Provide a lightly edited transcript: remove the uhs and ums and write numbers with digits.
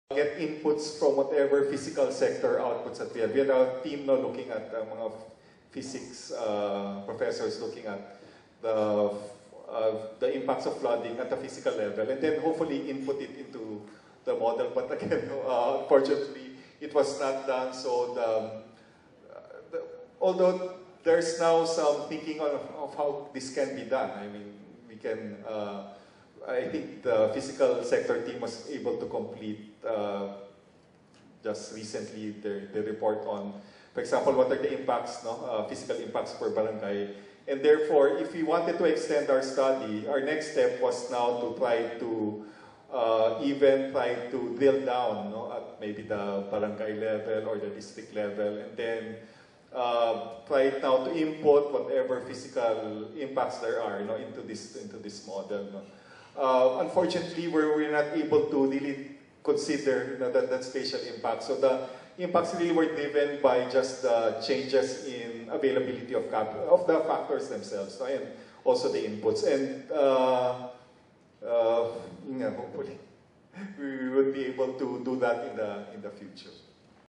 get inputs from whatever physical sector outputs that we have. We had a team now looking at mga physics professors looking at the impacts of flooding at the physical level, and then hopefully input it into the model. But again, unfortunately, it was not done. So although there's now some thinking of how this can be done. I mean, we can. I think the physical sector team was able to complete just recently the report on, for example, what are the impacts, physical impacts per barangay. And therefore, if we wanted to extend our study, our next step was now to try to even try to drill down at maybe the barangay level or the district level, and then try now to input whatever physical impacts there are into this model. Unfortunately, we're not able to really consider that spatial impact. So the impacts really were driven by just the changes in availability of the factors themselves, and also the inputs. And hopefully we would be able to do that in the future.